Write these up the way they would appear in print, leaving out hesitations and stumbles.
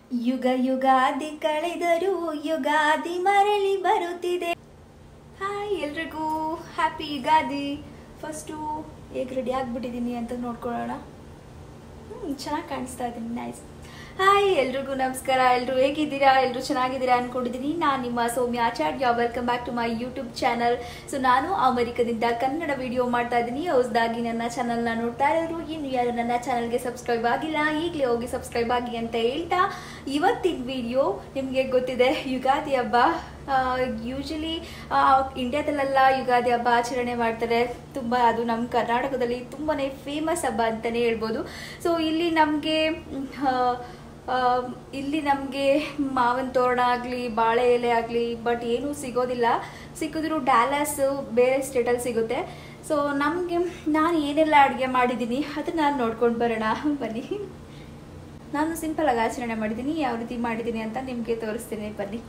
ಯುಗ ಯುಗಾದಿ ಕಳೆದರೂ ಯುಗಾದಿ ಮರಳಿ ಬರುತ್ತಿದೆ. ಹಾಯ್ ಎಲ್ರಿಗೂ ಹ್ಯಾಪಿ ಯುಗಾದಿ. ಫಸ್ಟು ಹೇಗೆ ರೆಡಿ ಆಗಿಬಿಟ್ಟಿದ್ದೀನಿ ಅಂತ ನೋಡ್ಕೊಳ್ಳೋಣ. ಚೆನ್ನಾಗಿ ಕಾಣಿಸ್ತಾ ಇದ್ದೀನಿ, ನೈಸ್. ಹಾಯ್ ಎಲ್ರಿಗೂ ನಮಸ್ಕಾರ. ಎಲ್ಲರೂ ಹೇಗಿದ್ದೀರಾ? ಎಲ್ಲರೂ ಚೆನ್ನಾಗಿದ್ದೀರಾ ಅಂದ್ಕೊಂಡಿದ್ದೀನಿ. ನಾನು ನಿಮ್ಮ Soumya Acharya. Welcome back to my YouTube channel. So ನಾನು ಅಮೆರಿಕದಿಂದ ಕನ್ನಡ ವಿಡಿಯೋ ಮಾಡ್ತಾ ಇದ್ದೀನಿ. ಹೊಸದಾಗಿ ನನ್ನ ಚಾನಲ್ನ ನೋಡ್ತಾ ಇರೋರು, ಇನ್ನು ಯಾರು ನನ್ನ ಚಾನಲ್ಗೆ ಸಬ್ಸ್ಕ್ರೈಬ್ ಆಗಿಲ್ಲ ಈಗಲೇ ಹೋಗಿ ಸಬ್ಸ್ಕ್ರೈಬ್ ಆಗಿ ಅಂತ ಹೇಳ್ತಾ, ಇವತ್ತಿನ ವಿಡಿಯೋ ನಿಮಗೆ ಗೊತ್ತಿದೆ ಯುಗಾದಿ ಹಬ್ಬ. ಯೂಶಲಿ ಇಂಡಿಯಾದಲ್ಲೆಲ್ಲ ಯುಗಾದಿ ಹಬ್ಬ ಆಚರಣೆ ಮಾಡ್ತಾರೆ ತುಂಬ. ಅದು ನಮ್ಮ ಕರ್ನಾಟಕದಲ್ಲಿ ತುಂಬಾ ಫೇಮಸ್ ಹಬ್ಬ ಅಂತಲೇ ಹೇಳ್ಬೋದು. ಸೊ ಇಲ್ಲಿ ನಮಗೆ ಮಾವಿನ ತೋರಣ ಆಗಲಿ ಬಾಳೆ ಎಲೆ ಆಗಲಿ ಬಟ್ ಏನೂ ಸಿಗೋದಿಲ್ಲ. ಸಿಕ್ಕಿದ್ರು ಡ್ಯಾಲಸ್ ಬೇರೆ ಸ್ಟೇಟಲ್ಲಿ ಸಿಗುತ್ತೆ. ಸೊ ನಾನು ಏನೆಲ್ಲ ಅಡುಗೆ ಮಾಡಿದ್ದೀನಿ ಅದನ್ನು ನಾನು ನೋಡ್ಕೊಂಡು ಬರೋಣ ಬನ್ನಿ. ನಾನು ಸಿಂಪಲಾಗಿ ಆಚರಣೆ ಮಾಡಿದ್ದೀನಿ, ಯಾವ ರೀತಿ ಮಾಡಿದ್ದೀನಿ ಅಂತ ನಿಮಗೆ ತೋರಿಸ್ತೀನಿ ಬನ್ನಿ.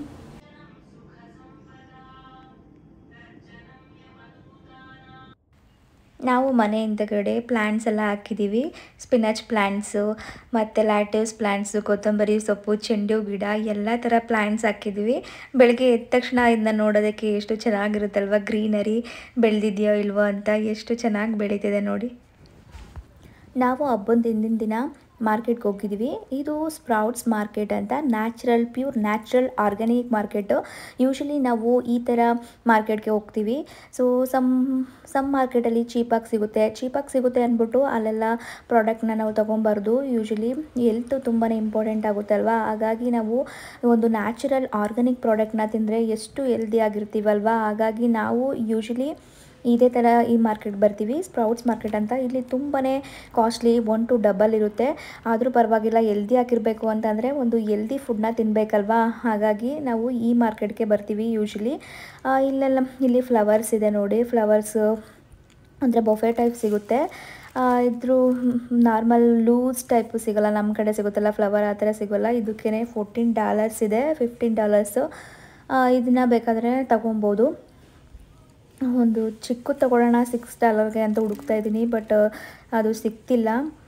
ನಾವು ಮನೆ ಹಿಂದಗಡೆ ಪ್ಲ್ಯಾಂಟ್ಸ್ ಎಲ್ಲ ಹಾಕಿದ್ದೀವಿ. ಸ್ಪಿನಚ್ ಪ್ಲ್ಯಾಂಟ್ಸು ಮತ್ತು ಲ್ಯಾಟಿವ್ಸ್ ಪ್ಲ್ಯಾಂಟ್ಸು, ಕೊತ್ತಂಬರಿ ಸೊಪ್ಪು, ಚೆಂಡು ಗಿಡ ಎಲ್ಲ ಥರ ಪ್ಲ್ಯಾಂಟ್ಸ್ ಹಾಕಿದ್ದೀವಿ. ಬೆಳಗ್ಗೆ ಎದ್ದ ತಕ್ಷಣ ಇದನ್ನ ನೋಡೋದಕ್ಕೆ ಎಷ್ಟು ಚೆನ್ನಾಗಿರುತ್ತಲ್ವ, ಗ್ರೀನರಿ ಬೆಳೆದಿದೆಯೋ ಇಲ್ವೋ ಅಂತ ಎಷ್ಟು ಚೆನ್ನಾಗಿ ಬೆಳೀತಿದೆ ನೋಡಿ. ನಾವು ಹಬ್ಬದ ಹಿಂದಿನ ದಿನ ಮಾರ್ಕೆಟ್ಗೆ ಹೋಗಿದ್ವಿ. ಇದು ಸ್ಪ್ರೌಟ್ಸ್ ಮಾರ್ಕೆಟ್ ಅಂತ, pure natural organic market. Usually ನಾವು ಈ ಥರ ಮಾರ್ಕೆಟ್ಗೆ ಹೋಗ್ತೀವಿ. ಸೊ ಸಮ್ ಮಾರ್ಕೆಟಲ್ಲಿ ಚೀಪಾಗಿ ಸಿಗುತ್ತೆ ಅಂದ್ಬಿಟ್ಟು ಅಲ್ಲೆಲ್ಲ ಪ್ರಾಡಕ್ಟ್ನ ನಾವು ತೊಗೊಬಾರ್ದು. ಯೂಶಲಿ ಹೆಲ್ತು ತುಂಬಾ ಇಂಪಾರ್ಟೆಂಟ್ ಆಗುತ್ತಲ್ವ. ಹಾಗಾಗಿ ನಾವು ಒಂದು ನ್ಯಾಚುರಲ್ ಆರ್ಗ್ಯಾನಿಕ್ ಪ್ರಾಡಕ್ಟ್ನ ತಿಂದರೆ ಎಷ್ಟು ಹೆಲ್ದಿ ಆಗಿರ್ತೀವಲ್ವ. ಹಾಗಾಗಿ ನಾವು ಯೂಶಲಿ ಇದೇ ಥರ ಈ ಮಾರ್ಕೆಟ್ ಬರ್ತೀವಿ, ಸ್ಪ್ರೌಟ್ಸ್ ಮಾರ್ಕೆಟ್ ಅಂತ. ಇಲ್ಲಿ ತುಂಬಾ ಕಾಸ್ಟ್ಲಿ, 1 to ಡಬಲ್ ಇರುತ್ತೆ. ಆದರೂ ಪರವಾಗಿಲ್ಲ, ಹೆಲ್ದಿ ಆಗಿರಬೇಕು ಅಂತಂದರೆ ಒಂದು ಹೆಲ್ದಿ ಫುಡ್ನ ತಿನ್ನಬೇಕಲ್ವಾ. ಹಾಗಾಗಿ ನಾವು ಈ ಮಾರ್ಕೆಟ್ಗೆ ಬರ್ತೀವಿ ಯೂಶಲಿ. ಇಲ್ಲಿ ಫ್ಲವರ್ಸ್ ಇದೆ ನೋಡಿ. ಫ್ಲವರ್ಸು ಅಂದರೆ ಬೊಫೆ ಟೈಪ್ ಸಿಗುತ್ತೆ. ಇದ್ರ ನಾರ್ಮಲ್ ಲೂಸ್ ಟೈಪು ಸಿಗೋಲ್ಲ, ನಮ್ಮ ಕಡೆ ಸಿಗುತ್ತಲ್ಲ ಫ್ಲವರ್ ಆ ಥರ ಸಿಗೋಲ್ಲ. ಇದಕ್ಕೇ $14 ಇದೆ, $15. ಇದನ್ನು ಬೇಕಾದರೆ ತಗೊಬೋದು. ಒಂದು ಚಿಕ್ಕ ತೊಗೊಳ್ಳೋಣ $6 ಅಂತ ಹುಡುಕ್ತಾ ಇದ್ದೀನಿ, ಬಟ್ ಅದು ಸಿಗ್ತಿಲ್ಲ.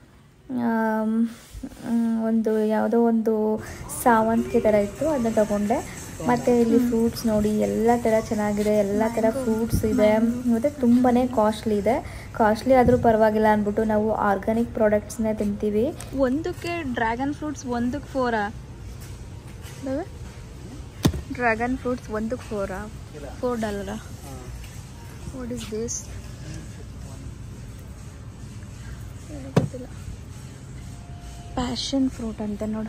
ಯಾವುದೋ ಒಂದು ಸಾವಂತಿಗೆ ಥರ ಇತ್ತು, ಅದನ್ನ ತಗೊಂಡೆ. ಮತ್ತು ಇಲ್ಲಿ ಫ್ರೂಟ್ಸ್ ನೋಡಿ, ಎಲ್ಲ ಥರ ಚೆನ್ನಾಗಿದೆ, ಎಲ್ಲ ಥರ ಫ್ರೂಟ್ಸ್ ಇದೆ. ಮತ್ತು ತುಂಬಾ ಕಾಸ್ಟ್ಲಿ ಆದರೂ ಪರವಾಗಿಲ್ಲ ಅಂದ್ಬಿಟ್ಟು ನಾವು ಆರ್ಗ್ಯಾನಿಕ್ ಪ್ರಾಡಕ್ಟ್ಸ್ನೇ ತಿಂತೀವಿ. ಒಂದಕ್ಕೆ ಡ್ರ್ಯಾಗನ್ ಫ್ರೂಟ್ಸ್ ಒಂದಕ್ಕೆ $4. ಡ್ರ್ಯಾಗನ್ ಫ್ರೂಟ್ಸ್ ಒಂದಕ್ಕೆ $4. What is this? ಗೊತ್ತಿಲ್ಲ. ಪ್ಯಾಷನ್ ಫ್ರೂಟ್ ಅಂತ ನೋಡಿ.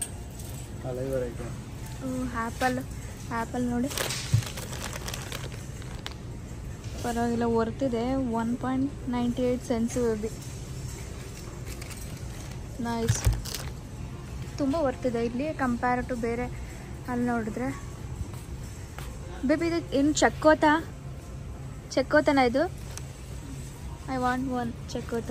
ಆ್ಯಪಲ್ ನೋಡಿ, ಪರವಾಗಿಲ್ಲ, ವರ್ತಿದೆ. 1.98 cents ಬೇಬಿ. ನೈಸ್, ತುಂಬ ವರ್ತಿದೆ ಇಲ್ಲಿ ಕಂಪೇರ್ ಟು ಬೇರೆ ಅಲ್ಲಿ ನೋಡಿದ್ರೆ. ಬೇಬಿ ಇದು ಏನು ಚಕ್ಕೋತನ ಇದು? ಐ ವಾಂಟ್ ಒನ್ ಚಕ್ಕೋತ.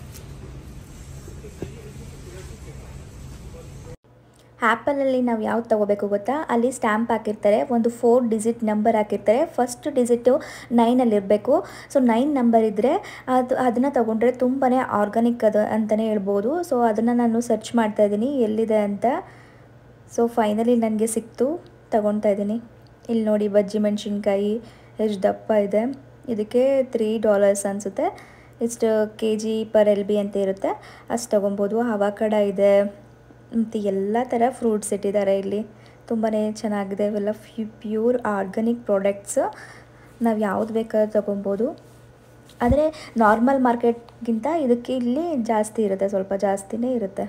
ಆ್ಯಪಲಲ್ಲಿ ನಾವು ಯಾವ್ದು ತೊಗೋಬೇಕು ಗೊತ್ತಾ? ಅಲ್ಲಿ ಸ್ಟ್ಯಾಂಪ್ ಹಾಕಿರ್ತಾರೆ, ಒಂದು 4 ಡಿಜಿಟ್ ನಂಬರ್ ಹಾಕಿರ್ತಾರೆ. ಫಸ್ಟ್ ಡಿಜಿಟು 9ಅಲ್ಲಿರಬೇಕು. ಸೊ 9 ನಂಬರ್ ಇದ್ದರೆ ಅದನ್ನು ತೊಗೊಂಡ್ರೆ ತುಂಬಾ ಆರ್ಗ್ಯಾನಿಕ್ ಅದು ಅಂತಲೇ ಹೇಳ್ಬೋದು. ಸೊ ಅದನ್ನು ನಾನು ಸರ್ಚ್ ಮಾಡ್ತಾಯಿದ್ದೀನಿ ಎಲ್ಲಿದೆ ಅಂತ. ಸೊ ಫೈನಲಿ ನನಗೆ ಸಿಕ್ತು, ತೊಗೊಳ್ತಾ ಇದ್ದೀನಿ. ಇಲ್ಲಿ ನೋಡಿ, ಬಜ್ಜಿ ಮೆಣಸಿನ್ಕಾಯಿ ಎಷ್ಟು ದಪ್ಪ ಇದೆ. ಇದಕ್ಕೆ $3 ಅನಿಸುತ್ತೆ. ಇಷ್ಟು kg per LB ಅಂತ ಇರುತ್ತೆ, ಅಷ್ಟು ತೊಗೊಬೋದು. ಅವಕಾಡೋ ಇದೆ, ಮತ್ತು ಎಲ್ಲ ಥರ ಫ್ರೂಟ್ಸ್ ಇಟ್ಟಿದ್ದಾರೆ ಇಲ್ಲಿ. ತುಂಬಾ ಚೆನ್ನಾಗಿದೆ. ಇವೆಲ್ಲ ಪ್ಯೂರ್ ಆರ್ಗ್ಯಾನಿಕ್ ಪ್ರಾಡಕ್ಟ್ಸ್. ನಾವು ಯಾವ್ದು ಬೇಕಾದ್ರೂ ತೊಗೊಬೋದು. ಆದರೆ ನಾರ್ಮಲ್ ಮಾರ್ಕೆಟ್ಗಿಂತ ಇದಕ್ಕೆ ಇಲ್ಲಿ ಜಾಸ್ತಿ ಇರುತ್ತೆ, ಸ್ವಲ್ಪ ಜಾಸ್ತಿನೇ ಇರುತ್ತೆ.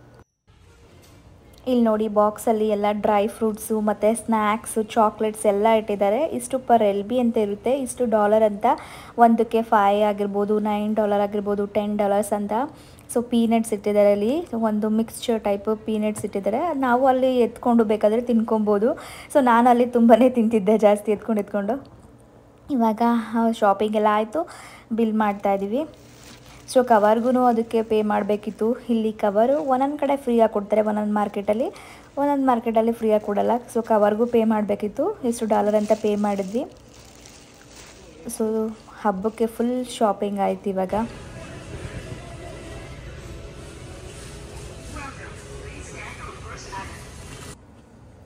ಇಲ್ಲಿ ನೋಡಿ, ಬಾಕ್ಸಲ್ಲಿ ಎಲ್ಲ ಡ್ರೈ ಫ್ರೂಟ್ಸು ಮತ್ತು ಸ್ನ್ಯಾಕ್ಸು, ಚಾಕ್ಲೇಟ್ಸ್ ಎಲ್ಲ ಇಟ್ಟಿದ್ದಾರೆ. ಇಷ್ಟು per LB ಅಂತ ಇರುತ್ತೆ, ಇಷ್ಟು $1 ಅಂತ. ಒಂದಕ್ಕೆ $5 ಆಗಿರ್ಬೋದು, $9 ಆಗಿರ್ಬೋದು, $10 ಅಂತ. ಸೊ ಪೀನಟ್ಸ್ ಇಟ್ಟಿದ್ದಾರೆ ಅಲ್ಲಿ, ಒಂದು ಮಿಕ್ಸ್ಚರ್ ಟೈಪು ಪೀನಟ್ಸ್ ಇಟ್ಟಿದ್ದಾರೆ. ನಾವು ಅಲ್ಲಿ ಎತ್ಕೊಂಡು ಬೇಕಾದರೆ ತಿನ್ಕೊಬೋದು. ಸೊ ನಾನು ಅಲ್ಲಿ ತುಂಬಾ ತಿಂತಿದ್ದೆ, ಜಾಸ್ತಿ ಎತ್ಕೊಂಡು. ಇವಾಗ ಶಾಪಿಂಗ್ ಎಲ್ಲ ಆಯಿತು, ಬಿಲ್ ಮಾಡ್ತಾಯಿದ್ದೀವಿ. ಸೊ ಕವರ್ಗೂ ಅದಕ್ಕೆ ಪೇ ಮಾಡಬೇಕಿತ್ತು. ಇಲ್ಲಿ ಕವರು ಒಂದೊಂದು ಕಡೆ ಫ್ರೀಯಾಗಿ ಕೊಡ್ತಾರೆ, ಒಂದೊಂದು ಮಾರ್ಕೆಟಲ್ಲಿ ಫ್ರೀಯಾಗಿ ಕೊಡಲ್ಲ. ಸೊ ಕವರ್ಗೂ ಪೇ ಮಾಡಬೇಕಿತ್ತು. ಎಷ್ಟು $1 ಅಂತ ಪೇ ಮಾಡಿದ್ವಿ. ಸೊ ಹಬ್ಬಕ್ಕೆ ಫುಲ್ ಶಾಪಿಂಗ್ ಆಯ್ತು ಇವಾಗ.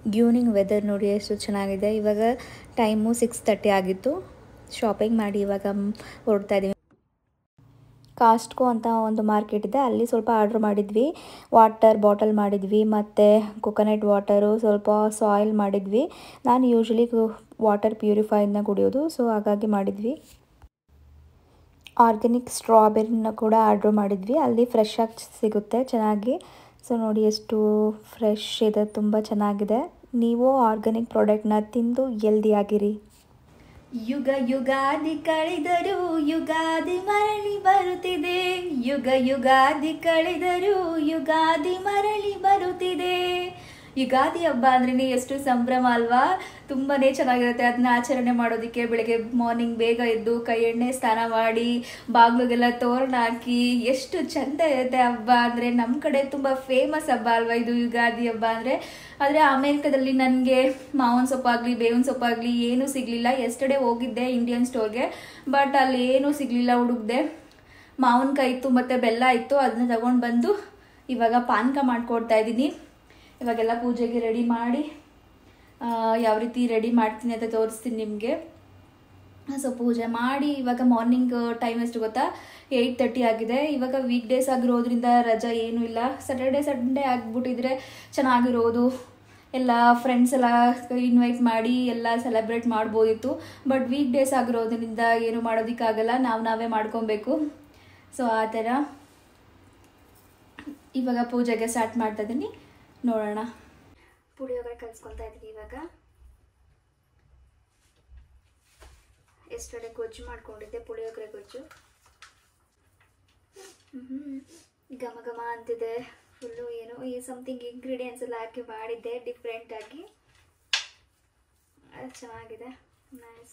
ಈವ್ನಿಂಗ್ ವೆದರ್ ನೋಡಿ ಎಷ್ಟು ಚೆನ್ನಾಗಿದೆ. ಇವಾಗ ಟೈಮು 6:30 ಆಗಿತ್ತು. ಶಾಪಿಂಗ್ ಮಾಡಿ ಇವಾಗ ಹೊರಡ್ತಾ ಇದ್ದೀವಿ. ಕಾಸ್ಟ್ಕೋ ಅಂತ ಒಂದು ಮಾರ್ಕೆಟ್ ಇದೆ, ಅಲ್ಲಿ ಸ್ವಲ್ಪ ಆರ್ಡ್ರ್ ಮಾಡಿದ್ವಿ. ವಾಟರ್ ಬಾಟಲ್ ಮಾಡಿದ್ವಿ ಮತ್ತು ಕೊಕೊನಟ್ ವಾಟರು, ಸ್ವಲ್ಪ ಸಾಯಿಲ್ ಮಾಡಿದ್ವಿ. ನಾನು ಯೂಶ್ವಲಿ ವಾಟರ್ ಪ್ಯೂರಿಫೈನ ಕುಡಿಯೋದು, ಸೊ ಹಾಗಾಗಿ ಮಾಡಿದ್ವಿ. ಆರ್ಗ್ಯಾನಿಕ್ ಸ್ಟ್ರಾಬೆರಿನ ಕೂಡ ಆರ್ಡ್ರ್ ಮಾಡಿದ್ವಿ. ಅಲ್ಲಿ ಫ್ರೆಶ್ ಆಗಿ ಸಿಗುತ್ತೆ ಚೆನ್ನಾಗಿ. ಸೊ ನೋಡಿ ಎಷ್ಟು ಫ್ರೆಶ್ ಇದೆ, ತುಂಬ ಚೆನ್ನಾಗಿದೆ. ನೀವು ಆರ್ಗ್ಯಾನಿಕ್ ಪ್ರಾಡಕ್ಟ್ನ ತಿಂದು ಹೆಲ್ದಿ ಆಗಿರಿ. ಯುಗ ಯುಗಾದಿ ಕಳೆದರೂ ಯುಗಾದಿ ಮರಳಿ ಬರುತ್ತಿದೆ. ಯುಗ ಯುಗಾದಿ ಕಳೆದರೂ ಯುಗಾದಿ ಮರಳಿ ಬರುತ್ತಿದೆ. ಯುಗಾದಿ ಹಬ್ಬ ಅಂದ್ರೇ ಎಷ್ಟು ಸಂಭ್ರಮ ಅಲ್ವಾ. ತುಂಬಾ ಚೆನ್ನಾಗಿರುತ್ತೆ ಅದನ್ನ ಆಚರಣೆ ಮಾಡೋದಕ್ಕೆ. ಬೆಳಗ್ಗೆ ಮಾರ್ನಿಂಗ್ ಬೇಗ ಎದ್ದು ಕೈ ಎಣ್ಣೆ ಸ್ನಾನ ಮಾಡಿ ಬಾಗಿಲಿಗೆಲ್ಲ ತೋರಣ ಹಾಕಿ ಎಷ್ಟು ಚೆಂದ ಇರುತ್ತೆ ಹಬ್ಬ ಅಂದರೆ. ನಮ್ಮ ಕಡೆ ತುಂಬ ಫೇಮಸ್ ಹಬ್ಬ ಅಲ್ವಾ ಇದು ಯುಗಾದಿ ಹಬ್ಬ ಅಂದರೆ. ಆದರೆ ಅಮೇರಿಕಾದಲ್ಲಿ ನನಗೆ ಮಾವಿನ ಸೊಪ್ಪಾಗಲಿ ಬೇವಿನ ಸೊಪ್ಪಾಗಲಿ ಏನೂ ಸಿಗಲಿಲ್ಲ. ಎಸ್ಟರ್ಡೇ ಹೋಗಿದ್ದೆ ಇಂಡಿಯನ್ ಸ್ಟೋರ್ಗೆ, ಬಟ್ ಅಲ್ಲಿ ಏನೂ ಸಿಗಲಿಲ್ಲ. ಹುಡುಕ್ದೆ, ಮಾವಿನಕಾಯಿ ಇತ್ತು ಮತ್ತು ಬೆಲ್ಲ ಇತ್ತು, ಅದನ್ನ ತಗೊಂಡು ಬಂದು ಇವಾಗ ಪಾನಕ ಮಾಡ್ಕೊಡ್ತಾ ಇದ್ದೀನಿ. ಇವಾಗೆಲ್ಲ ಪೂಜೆಗೆ ರೆಡಿ ಮಾಡಿ ಯಾವ ರೀತಿ ರೆಡಿ ಮಾಡ್ತೀನಿ ಅಂತ ತೋರಿಸ್ತೀನಿ ನಿಮಗೆ. ಸೊ ಪೂಜೆ ಮಾಡಿ ಇವಾಗ ಮಾರ್ನಿಂಗ್ ಟೈಮ್ ಎಷ್ಟು ಗೊತ್ತಾ, 8:30 ಆಗಿದೆ. ಇವಾಗ ವೀಕ್ ಡೇಸ್ ಆಗಿರೋದ್ರಿಂದ ರಜಾ ಏನೂ ಇಲ್ಲ. ಸ್ಯಾಟರ್ಡೆ ಸಂಡೇ ಆಗಿಬಿಟ್ಟಿದ್ರೆ ಚೆನ್ನಾಗಿರೋದು. ಎಲ್ಲ ಫ್ರೆಂಡ್ಸ್ ಎಲ್ಲ ಇನ್ವೈಟ್ ಮಾಡಿ ಎಲ್ಲ ಸೆಲೆಬ್ರೇಟ್ ಮಾಡ್ಬೋದಿತ್ತು. ಬಟ್ ವೀಕ್ ಡೇಸ್ ಆಗಿರೋದ್ರಿಂದ ಏನು ಮಾಡೋದಕ್ಕಾಗಲ್ಲ, ನಾವೇ ಮಾಡ್ಕೊಬೇಕು. ಸೊ ಆ ಥರ ಇವಾಗ ಪೂಜೆಗೆ ಸ್ಟಾರ್ಟ್ ಮಾಡ್ತಾ ಇದ್ದೀನಿ. ನೋಡೋಣ. ಪುಳಿಯೋಗರೆ ಕಲಿಸ್ಕೊತಾ ಇದ್ದೀನಿ ಇವಾಗ. ಎಷ್ಟೊಡೆ ಗೊಜ್ಜು ಮಾಡ್ಕೊಂಡಿದ್ದೆ, ಪುಳಿಯೋಗರೆ ಗೊಜ್ಜು. ಘಮ ಘಮ ಅಂತಿದೆ ಫುಲ್ಲು. ಏನೋ ಈ ಸಮಥಿಂಗ್ ಇಂಗ್ರೀಡಿಯೆಂಟ್ಸ್ ಎಲ್ಲ ಹಾಕಿ ಮಾಡಿದ್ದೆ ಡಿಫ್ರೆಂಟಾಗಿ. ಅದು ಚೆನ್ನಾಗಿದೆ, ನೈಸ್.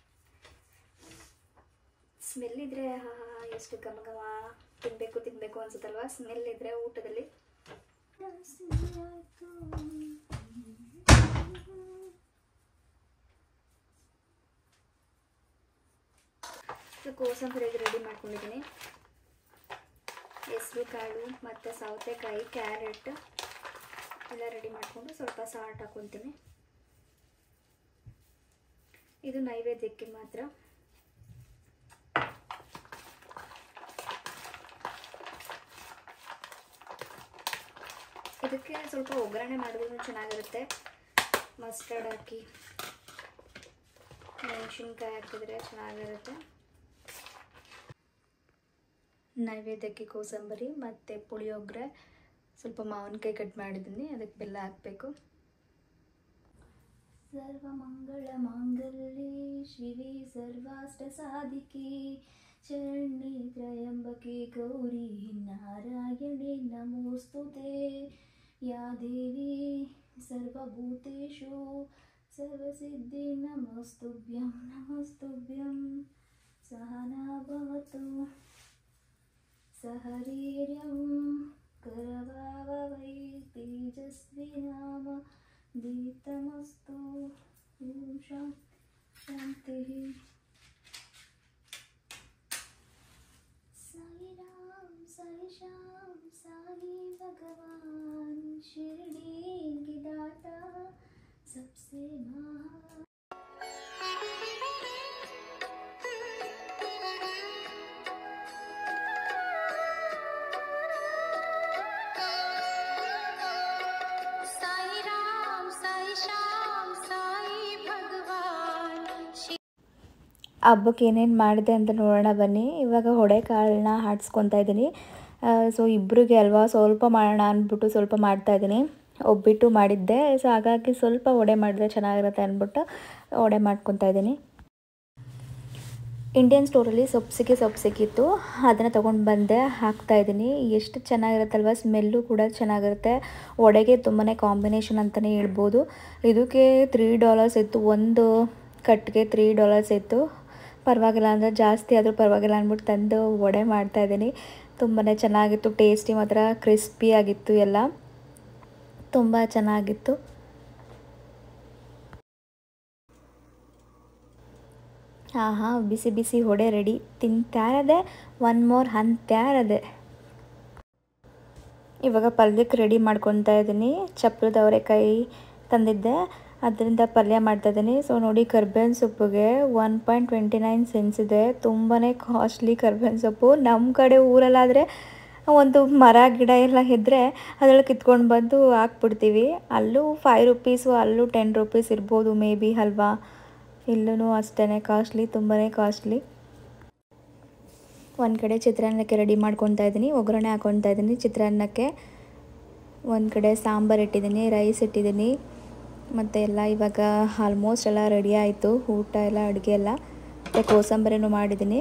ಸ್ಮೆಲ್ ಇದ್ರೆ ಎಷ್ಟು ಘಮ ಘಮ, ತಿನ್ನಬೇಕು ಅನ್ಸುತ್ತಲ್ವಾ ಸ್ಮೆಲ್ ಇದ್ರೆ ಊಟದಲ್ಲಿ. ಕೋಸಂಬರಿಗೆ ರೆಡಿ ಮಾಡ್ಕೊಂಡಿದ್ದೀನಿ. ಹೆಸರು ಕಾಳು ಮತ್ತು ಸೌತೆಕಾಯಿ, ಕ್ಯಾರೆಟ್ ಎಲ್ಲ ರೆಡಿ ಮಾಡಿಕೊಂಡು ಸ್ವಲ್ಪ ಸಾಲ್ಟ್ ಹಾಕೊತೀನಿ. ಇದು ನೈವೇದ್ಯಕ್ಕೆ ಮಾತ್ರ. ಇದಕ್ಕೆ ಸ್ವಲ್ಪ ಒಗ್ಗರಣೆ ಮಾಡಿದ್ರು ಚೆನ್ನಾಗಿರುತ್ತೆ. ಮಸ್ಟರ್ಡ್ ಹಾಕಿ ಮೆಣಸಿನ್ಕಾಯಿ ಹಾಕಿದ್ರೆ ಚೆನ್ನಾಗಿರುತ್ತೆ. ನೈವೇದ್ಯಕ್ಕೆ ಕೋಸಂಬರಿ ಮತ್ತು ಪುಳಿಯೋಗರೆ, ಸ್ವಲ್ಪ ಮಾವಿನಕಾಯಿ ಕಟ್ ಮಾಡಿದ್ದೀನಿ, ಅದಕ್ಕೆ ಬೆಲ್ಲ ಹಾಕಬೇಕು. ಸರ್ವಮಂಗಳ ಮಾಂಗಲ್ಯೆ ಶಿವೆ ಸರ್ವಾಷ್ಟ ಸಾಧಿಕೆ ಶರಣ್ಯೆ ತ್ರ್ಯಂಬಕೆ ಗೌರಿ ನಾರಾಯಣೆ ನಮೋಸ್ತುತೆ. ಯಾ ದೇವಿ ಸರ್ವಭೂತೇಷು ಸರ್ವಸಿದ್ಧಿ ನಮಸ್ತುಭ್ಯಂ ನಮಸ್ತುಭ್ಯಂ. ಸಹನಾ ಭವತು ಸಹವೀರ್ಯಂ ಕರವಾವಹೈ ತೇಜಸ್ವಿನಾಮ ದೀಪ್ತಮಸ್ತು. ಓಂ ಶಾಂತಿ. साई राम साई श्याम साई भगवान शिरडी की दाता सबसे महान. ಹಬ್ಬಕ್ಕೆ ಏನೇನು ಮಾಡಿದೆ ಅಂತ ನೋಡೋಣ ಬನ್ನಿ. ಇವಾಗ ಹೊಡೆಕಾಳನ್ನ ಆಡಿಸ್ಕೊತಾ ಇದ್ದೀನಿ. ಸೊ ಇಬ್ಬರಿಗೆ ಅಲ್ವಾ ಸ್ವಲ್ಪ ಮಾಡೋಣ ಅಂದ್ಬಿಟ್ಟು ಸ್ವಲ್ಪ ಮಾಡ್ತಾಯಿದ್ದೀನಿ. ಒಬ್ಬಿಟ್ಟು ಮಾಡಿದ್ದೆ, ಸೊ ಹಾಗಾಗಿ ಸ್ವಲ್ಪ ವಡೆ ಮಾಡಿದ್ರೆ ಚೆನ್ನಾಗಿರುತ್ತೆ ಅಂದ್ಬಿಟ್ಟು ವಡೆ ಮಾಡ್ಕೊತಾ ಇದ್ದೀನಿ. ಇಂಡಿಯನ್ ಸ್ಟೋರಲ್ಲಿ ಸೊಪ್ಪು ಸಿಕ್ಕಿತ್ತು, ಅದನ್ನು ತೊಗೊಂಡು ಬಂದೆ, ಹಾಕ್ತಾಯಿದ್ದೀನಿ. ಎಷ್ಟು ಚೆನ್ನಾಗಿರುತ್ತಲ್ವ, ಸ್ಮೆಲ್ಲು ಕೂಡ ಚೆನ್ನಾಗಿರುತ್ತೆ. ವಡೆಗೆ ತುಂಬಾ ಕಾಂಬಿನೇಷನ್ ಅಂತಲೇ ಹೇಳ್ಬೋದು. ಇದಕ್ಕೆ $3 ಇತ್ತು, ಒಂದು ಕಟ್ಗೆ $3 ಇತ್ತು. ಪರವಾಗಿಲ್ಲ ಅಂದರೆ ಜಾಸ್ತಿ ಆದರೂ ಪರವಾಗಿಲ್ಲ ಅಂದ್ಬಿಟ್ಟು ತಂದು ವಡೆ ಮಾಡ್ತಾಯಿದ್ದೀನಿ. ತುಂಬಾ ಚೆನ್ನಾಗಿತ್ತು, ಟೇಸ್ಟಿ ಮಾತ್ರ ಕ್ರಿಸ್ಪಿ ಆಗಿತ್ತು, ಎಲ್ಲ ತುಂಬ ಚೆನ್ನಾಗಿತ್ತು. ಬಿಸಿ ಬಿಸಿ ವಡೆ ರೆಡಿ. ತಿಂತಾರದೆ, ಒನ್ ಮೋರ್ ಅಂತಾರದೆ. ಇವಾಗ ಪಲ್ಯಕ್ಕೆ ರೆಡಿ ಮಾಡ್ಕೊತಾ ಇದ್ದೀನಿ. ಚಪ್ರದ ಅವರೆಕಾಯಿ ತಂದಿದ್ದೆ, ಅದರಿಂದ ಪಲ್ಯ ಮಾಡ್ತಾಯಿದ್ದೀನಿ. ಸೊ ನೋಡಿ, ಕರ್ಬೇವಿನ ಸೊಪ್ಪಿಗೆ 1.29 ಸೆನ್ಸ್ ಇದೆ. ತುಂಬಾ ಕಾಸ್ಟ್ಲಿ ಕರ್ಬೇವಿನ ಸೊಪ್ಪು. ನಮ್ಮ ಕಡೆ ಊರಲ್ಲಾದರೆ ಒಂದು ಮರ ಗಿಡ ಎಲ್ಲ ಇದ್ದರೆ ಅದರಲ್ಲಿ ಕಿತ್ಕೊಂಡು ಬಂದು ಹಾಕ್ಬಿಡ್ತೀವಿ. ಅಲ್ಲೂ 5 ರುಪೀಸು, ಅಲ್ಲೂ 10 ರುಪೀಸ್ ಇರ್ಬೋದು ಮೇ ಬಿ ಅಲ್ವಾ. ಇಲ್ಲೂ ಅಷ್ಟೇ ಕಾಸ್ಟ್ಲಿ, ತುಂಬಾ ಕಾಸ್ಟ್ಲಿ. ಒಂದು ಕಡೆ ಚಿತ್ರಾನ್ನಕ್ಕೆ ರೆಡಿ ಮಾಡ್ಕೊತಾ ಇದ್ದೀನಿ, ಒಗ್ಗರಣೆ ಹಾಕ್ಕೊತಾ ಇದ್ದೀನಿ ಚಿತ್ರಾನ್ನಕ್ಕೆ. ಒಂದು ಕಡೆ ಸಾಂಬಾರು ಇಟ್ಟಿದ್ದೀನಿ, ರೈಸ್ ಇಟ್ಟಿದ್ದೀನಿ, ಮತ್ತು ಎಲ್ಲ ಇವಾಗ ಆಲ್ಮೋಸ್ಟ್ ಎಲ್ಲ ರೆಡಿ ಆಯಿತು. ಊಟ ಎಲ್ಲ, ಅಡುಗೆ ಎಲ್ಲ, ಮತ್ತು ಕೋಸಂಬರಿನೂ ಮಾಡಿದ್ದೀನಿ.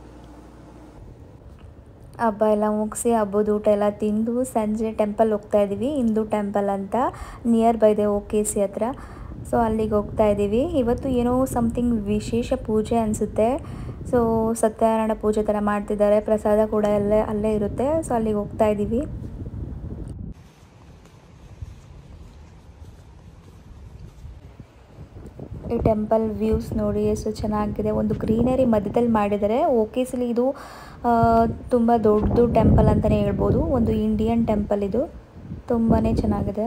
ಹಬ್ಬ ಎಲ್ಲ ಮುಗಿಸಿ ಹಬ್ಬದ ಊಟ ಎಲ್ಲ ತಿಂದು ಸಂಜೆ ಟೆಂಪಲ್ ಹೋಗ್ತಾಯಿದ್ದೀವಿ. ಹಿಂದೂ ಟೆಂಪಲ್ ಅಂತ ನಿಯರ್ ಬೈ ಇದೆ OKC ಹತ್ರ. ಸೊ ಅಲ್ಲಿಗೆ ಹೋಗ್ತಾ ಇದ್ದೀವಿ. ಇವತ್ತು ಏನೋ ಸಮಥಿಂಗ್ ವಿಶೇಷ ಪೂಜೆ ಅನಿಸುತ್ತೆ. ಸೊ ಸತ್ಯನಾರಾಯಣ ಪೂಜೆ ಥರ ಮಾಡ್ತಿದ್ದಾರೆ. ಪ್ರಸಾದ ಕೂಡ ಅಲ್ಲೇ ಇರುತ್ತೆ. ಸೊ ಅಲ್ಲಿಗೆ ಹೋಗ್ತಾ ಇದ್ದೀವಿ. ಈ ಟೆಂಪಲ್ ವ್ಯೂಸ್ ನೋಡಿ ಎಷ್ಟು ಚೆನ್ನಾಗಿದೆ. ಒಂದು ಗ್ರೀನರಿ ಮಧ್ಯದಲ್ಲಿ ಮಾಡಿದ್ದಾರೆ. OKCಲಿ ಇದು ತುಂಬ ದೊಡ್ಡದು ಟೆಂಪಲ್ ಅಂತಲೇ ಹೇಳ್ಬೋದು. ಒಂದು ಇಂಡಿಯನ್ ಟೆಂಪಲ್ ಇದು, ತುಂಬಾ ಚೆನ್ನಾಗಿದೆ.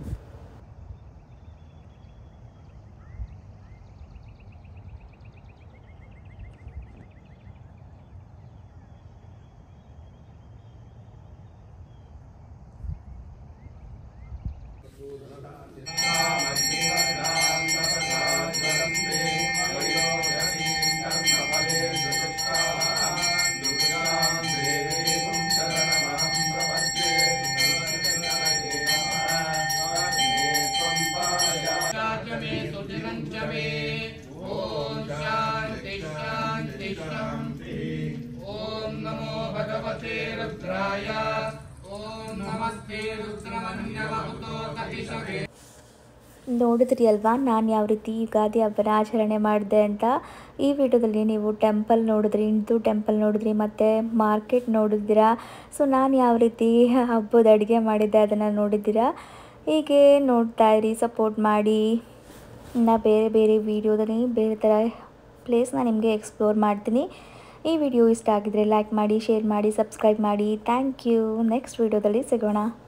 ओम नमो भगवते रुद्राय ओम नमस्ते रुद्रमन्यवतो कपिशवे. ನೋಡಿದ್ರಿ ಅಲ್ವಾ ನಾನು ಯಾವ ರೀತಿ ಯುಗಾದಿ ಹಬ್ಬನ ಆಚರಣೆ ಮಾಡಿದೆ ಅಂತ. ಈ ವಿಡಿಯೋದಲ್ಲಿ ನೀವು ಟೆಂಪಲ್ ನೋಡಿದ್ರಿ, ಹಿಂದೂ ಟೆಂಪಲ್ ನೋಡಿದ್ರಿ, ಮತ್ತು ಮಾರ್ಕೆಟ್ ನೋಡಿದ್ದೀರಾ. ಸೊ ನಾನು ಯಾವ ರೀತಿ ಹಬ್ಬದ ಅಡುಗೆ ಮಾಡಿದ್ದೆ ಅದನ್ನು ನೋಡಿದ್ದೀರಾ. ಹೀಗೆ ನೋಡ್ತಾ ಇರಿ, ಸಪೋರ್ಟ್ ಮಾಡಿ. ಇನ್ನು ಬೇರೆ ಬೇರೆ ವೀಡಿಯೋದಲ್ಲಿ ಬೇರೆ ಥರ ಪ್ಲೇಸ್ನ ನಿಮಗೆ ಎಕ್ಸ್ಪ್ಲೋರ್ ಮಾಡ್ತೀನಿ. ಈ ವಿಡಿಯೋ ಇಷ್ಟ ಆಗಿದರೆ ಲೈಕ್ ಮಾಡಿ, ಶೇರ್ ಮಾಡಿ, ಸಬ್ಸ್ಕ್ರೈಬ್ ಮಾಡಿ. Thank you. ನೆಕ್ಸ್ಟ್ ವಿಡಿಯೋದಲ್ಲಿ ಸಿಗೋಣ.